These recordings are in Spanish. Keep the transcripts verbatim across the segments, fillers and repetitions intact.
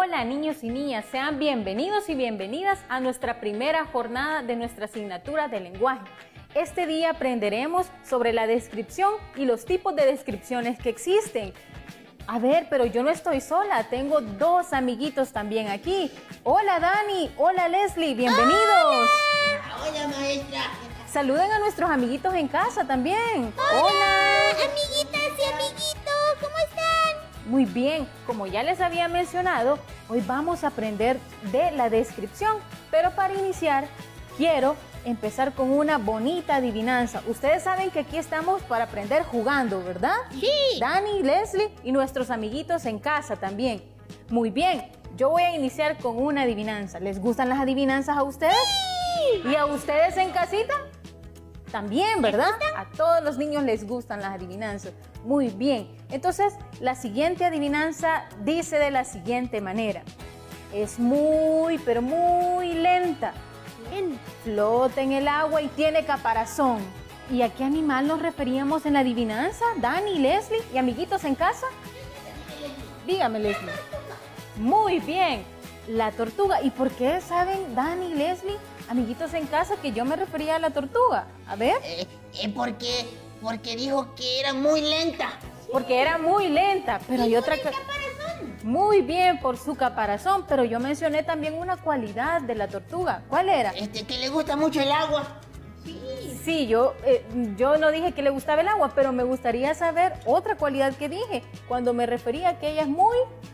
Hola niños y niñas, sean bienvenidos y bienvenidas a nuestra primera jornada de nuestra asignatura de lenguaje. Este día aprenderemos sobre la descripción y los tipos de descripciones que existen. A ver, pero yo no estoy sola, tengo dos amiguitos también aquí. Hola Dani, hola Leslie, bienvenidos. Hola, hola maestra. Saluden a nuestros amiguitos en casa también. Hola, hola. Amiguitas y amiguitos, ¿cómo están? Muy bien, como ya les había mencionado, hoy vamos a aprender de la descripción. Pero para iniciar, quiero empezar con una bonita adivinanza. Ustedes saben que aquí estamos para aprender jugando, ¿verdad? Sí. Dani, Leslie y nuestros amiguitos en casa también. Muy bien, yo voy a iniciar con una adivinanza. ¿Les gustan las adivinanzas a ustedes? Sí. ¿Y a ustedes en casita? También, ¿verdad? A todos los niños les gustan las adivinanzas. Muy bien. Entonces, la siguiente adivinanza dice de la siguiente manera. Es muy, pero muy lenta. Bien. Flota en el agua y tiene caparazón. ¿Y a qué animal nos referíamos en la adivinanza? Dani, Leslie y amiguitos en casa. Dígame, Leslie. Muy bien. La tortuga. ¿Y por qué saben, Dani, Leslie, amiguitos en casa, que yo me refería a la tortuga? A ver. Eh, eh, porque, porque dijo que era muy lenta. Porque era muy lenta, pero hay otra... Por el caparazón. Muy bien, por su caparazón, pero yo mencioné también una cualidad de la tortuga. ¿Cuál era? Este, que le gusta mucho el agua. Sí. Sí, yo, eh, yo no dije que le gustaba el agua, pero me gustaría saber otra cualidad que dije cuando me refería a que ella es muy...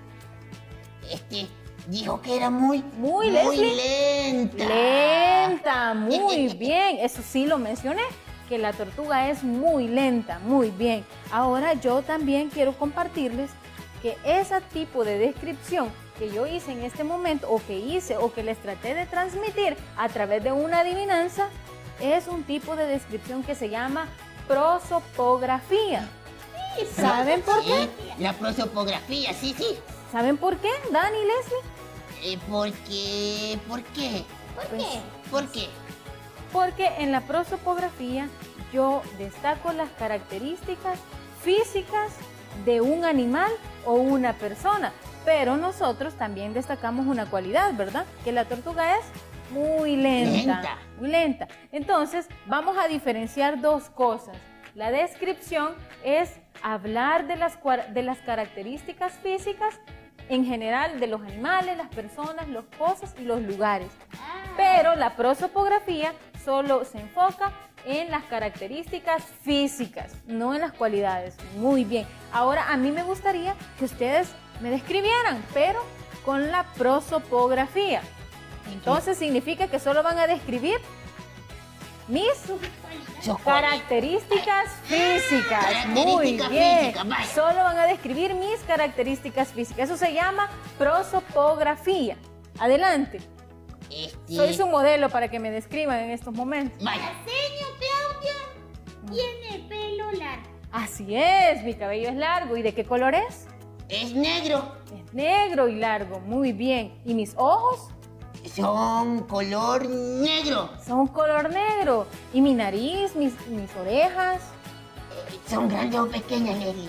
Este, dijo que era muy, Muy, muy Leslie. lenta. Lenta, muy bien. Eso sí lo mencioné, que la tortuga es muy lenta, muy bien. Ahora yo también quiero compartirles que ese tipo de descripción que yo hice en este momento, o que hice, o que les traté de transmitir a través de una adivinanza, es un tipo de descripción que se llama prosopografía. Sí, ¿Saben por sí, qué? La prosopografía, sí, sí. ¿Saben por qué, Dani y Leslie? Eh, porque, ¿por qué? ¿Por Pues, qué? ¿Por qué? Porque en la prosopografía yo destaco las características físicas de un animal o una persona, pero nosotros también destacamos una cualidad, ¿verdad? Que la tortuga es muy lenta, Lenta. muy lenta. Entonces, vamos a diferenciar dos cosas. La descripción es hablar de las, de las características físicas en general de los animales, las personas, las cosas y los lugares. Pero la prosopografía solo se enfoca en las características físicas, no en las cualidades. Muy bien. Ahora a mí me gustaría que ustedes me describieran, pero con la prosopografía. Entonces significa que solo van a describir mis características físicas. Muy Características bien. físicas, vaya. Solo van a describir mis características físicas. Eso se llama prosopografía. Adelante. Este, Soy su modelo para que me describan en estos momentos. vaya. Señor Claudia tiene pelo largo. Así es, mi cabello es largo. ¿Y de qué color es? Es negro. Es negro y largo. Muy bien. ¿Y mis ojos? Son color negro. Son color negro. ¿Y mi nariz? ¿Mis, mis orejas? Eh, son grandes o pequeñas, Leslie.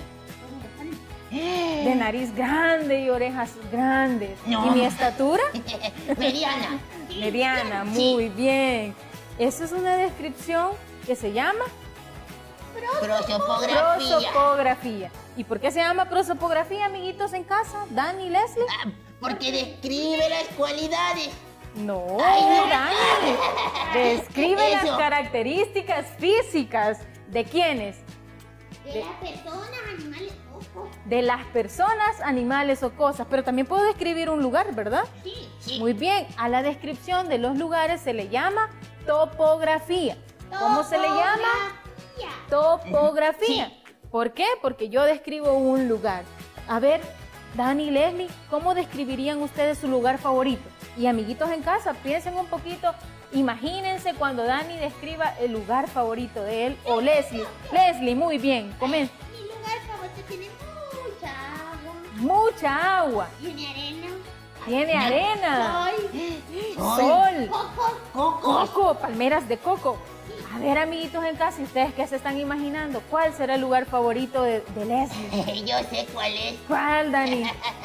De nariz grande y orejas grandes. No. ¿Y mi estatura? Mediana. Mediana, Sí. muy bien. Esa es una descripción que se llama Prosopografía. prosopografía. ¿Y por qué se llama prosopografía, amiguitos en casa? ¿Dani y Leslie? Ah, porque describe las cualidades. No, Ay, Dani. Describe las Eso. características físicas. ¿De quiénes? De las personas, animales, ojos. De las personas, animales o cosas. Pero también puedo describir un lugar, ¿verdad? Sí. Sí. Muy bien. A la descripción de los lugares se le llama topografía. ¿Cómo se le llama? Topografía. Topografía. Sí. ¿Por qué? Porque yo describo un lugar. A ver, Dani y Leslie, ¿cómo describirían ustedes su lugar favorito? Y amiguitos en casa, piensen un poquito, imagínense cuando Dani describa el lugar favorito de él o Leslie. Leslie, muy bien, comen. Mi lugar favorito tiene mucha agua. Mucha agua, Tiene arena. tiene arena, Sol. sol, Coco. Cocos. coco, palmeras de coco. A ver, amiguitos en casa, ¿y ustedes qué se están imaginando? ¿Cuál será el lugar favorito de, de Leslie? Yo sé cuál es. ¿Cuál, Dani?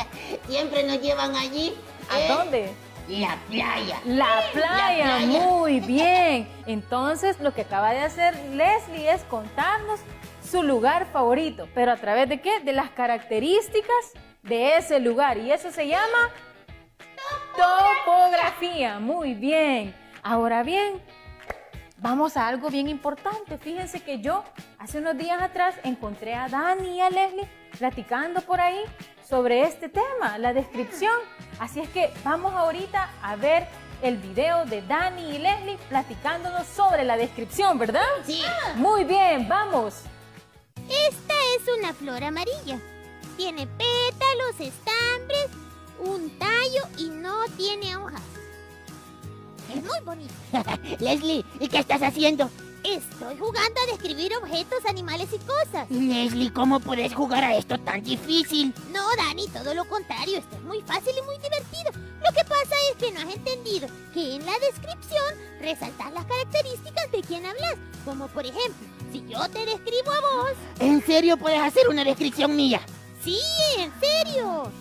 siempre nos llevan allí. ¿A ¿eh? dónde? La playa. La playa, La playa. muy bien. Entonces, lo que acaba de hacer Leslie es contarnos su lugar favorito. ¿Pero a través de qué? De las características de ese lugar. Y eso se llama topografía. Topografía. Muy bien. Ahora bien, vamos a algo bien importante. Fíjense que yo hace unos días atrás encontré a Dani y a Leslie platicando por ahí sobre este tema, la descripción. Así es que vamos ahorita a ver el video de Dani y Leslie platicándonos sobre la descripción, ¿verdad? Sí. Muy bien, vamos. Esta es una flor amarilla. Tiene pétalos, estambres, un tallo y no tiene hojas. Es muy bonito. Leslie, ¿y qué estás haciendo? Estoy jugando a describir objetos, animales y cosas. Leslie, ¿cómo puedes jugar a esto tan difícil? No, Dani, todo lo contrario. Esto es muy fácil y muy divertido. Lo que pasa es que no has entendido que en la descripción resaltas las características de quien hablas. Como por ejemplo, si yo te describo a vos... ¿En serio puedes hacer una descripción mía? Sí, en serio.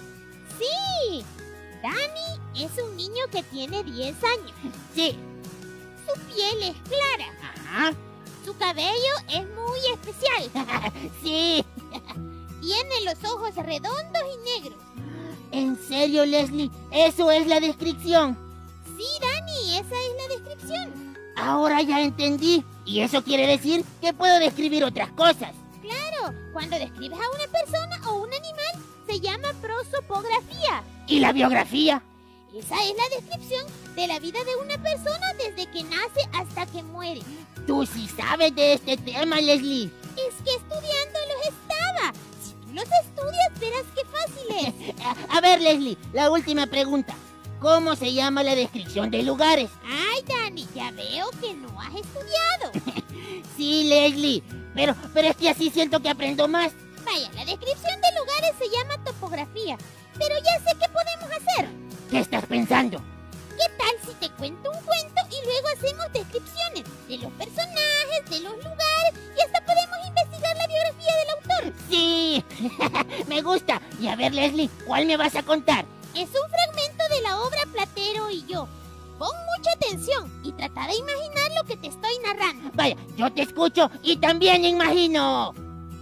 Sí. Dani es un niño que tiene diez años. Sí. Su piel es clara. Ajá. Su cabello es muy especial. Sí. Tiene los ojos redondos y negros. ¿En serio, Leslie? ¿Eso es la descripción? Sí, Dani, esa es la descripción. Ahora ya entendí. Y eso quiere decir que puedo describir otras cosas. Claro, cuando describes a una persona o un animal, se llama prosopografía. ¿Y la biografía? Esa es la descripción de la vida de una persona desde que nace hasta que muere. Tú sí sabes de este tema, Leslie. Es que estudiándolos estaba. Si tú los estudias, verás qué fácil es. A, a ver, Leslie, la última pregunta. ¿Cómo se llama la descripción de lugares? Ay, Dani, ya veo que no has estudiado. Sí, Leslie, pero, pero es que así siento que aprendo más. Vaya, la descripción de lugares se llama topografía. Pero ya sé qué podemos hacer. ¿Qué estás pensando? ¿Qué tal si te cuento un cuento y luego hacemos descripciones de los personajes, de los lugares y hasta podemos investigar la biografía del autor? Sí, me gusta. Y a ver, Leslie, ¿cuál me vas a contar? Es un fragmento de la obra Platero y yo. Pon mucha atención y trata de imaginar lo que te estoy narrando. Vaya, yo te escucho y también imagino.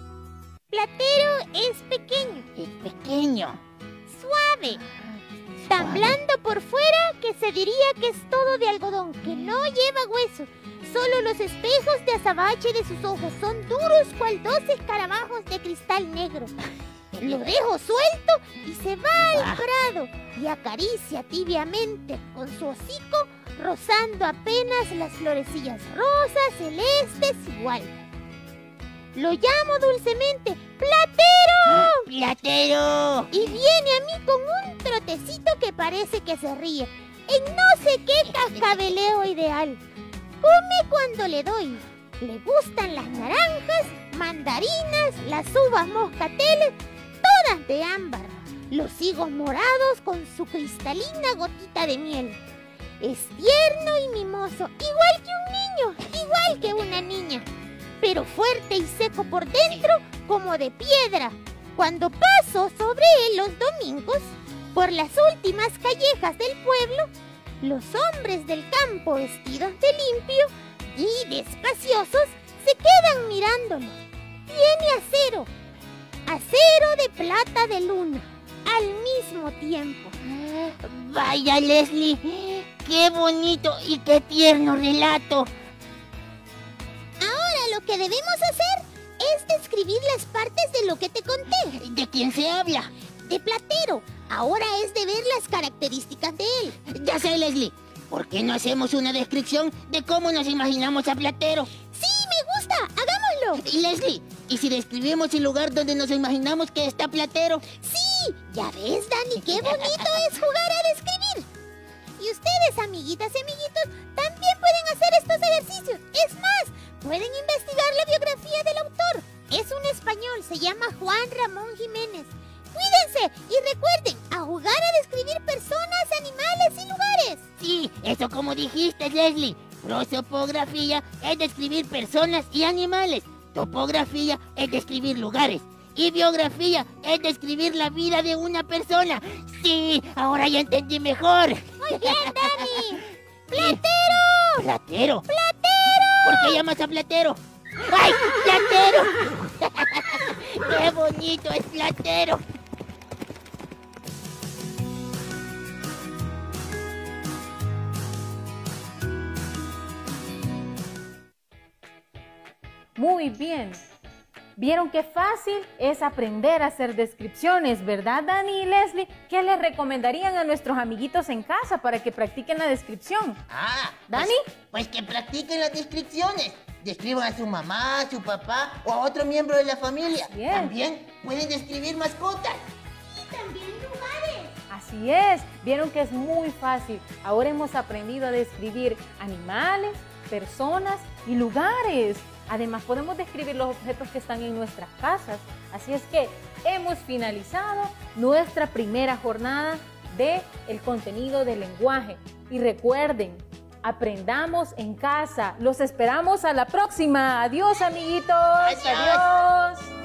Platero es pequeño, Es pequeño. suave, tan blando por fuera que se diría que es todo de algodón, que no lleva hueso. Solo los espejos de azabache de sus ojos son duros cual dos escarabajos de cristal negro. Lo dejo suelto y se va al prado y acaricia tibiamente con su hocico, rozando apenas las florecillas rosas, celestes igual. Lo llamo dulcemente ¡Platero! ¡Platero! Y viene a mí con un trotecito que parece que se ríe, en no sé qué cascabeleo ideal. Come cuando le doy. Le gustan las naranjas, mandarinas, las uvas moscateles, todas de ámbar, los higos morados con su cristalina gotita de miel. Es tierno y mimoso, igual que un niño, igual que una niña, pero fuerte y seco por dentro como de piedra. Cuando paso sobre él los domingos, por las últimas callejas del pueblo, los hombres del campo vestidos de limpio y despaciosos se quedan mirándolo. Tiene acero, acero de plata de luna, al mismo tiempo. Vaya, Leslie, qué bonito y qué tierno relato. Ahora lo que debemos hacer es describir las partes de lo que te conté. ¿De quién se habla? De Platero. Ahora es de ver las características de él. Ya sé, Leslie. ¿Por qué no hacemos una descripción de cómo nos imaginamos a Platero? ¡Sí, me gusta! ¡Hagámoslo! Y Leslie, ¿y si describimos el lugar donde nos imaginamos que está Platero? ¡Sí! Ya ves, Dani, qué bonito es jugar a describir. Y ustedes, amiguitas y amiguitos, también pueden hacer estos ejercicios. Es más, pueden investigar la biografía del autor. Es un español, se llama Juan Ramón Jiménez. Cuídense y recuerden a jugar a describir personas, animales y lugares. Sí, eso como dijiste, Leslie. Prosopografía es describir personas y animales. Topografía es describir lugares. Y biografía es describir la vida de una persona. Sí, ahora ya entendí mejor. Muy bien, Dani. ¡Platero! ¿Platero? ¡Platero! ¿Por qué llamas a Platero? ¡Ay, Platero! ¡Qué bonito es Platero! Muy bien. ¿Vieron qué fácil es aprender a hacer descripciones, verdad, Dani y Leslie? ¿Qué les recomendarían a nuestros amiguitos en casa para que practiquen la descripción? Ah, ¿Dani? Pues, pues que practiquen las descripciones. Describan a su mamá, a su papá o a otro miembro de la familia. Bien. También pueden describir mascotas. Y también lugares. Así es. ¿Vieron que es muy fácil? Ahora hemos aprendido a describir animales, personas y lugares. Además, podemos describir los objetos que están en nuestras casas. Así es que hemos finalizado nuestra primera jornada de el contenido del lenguaje. Y recuerden, aprendamos en casa. Los esperamos a la próxima. Adiós, amiguitos. Adiós. Adiós.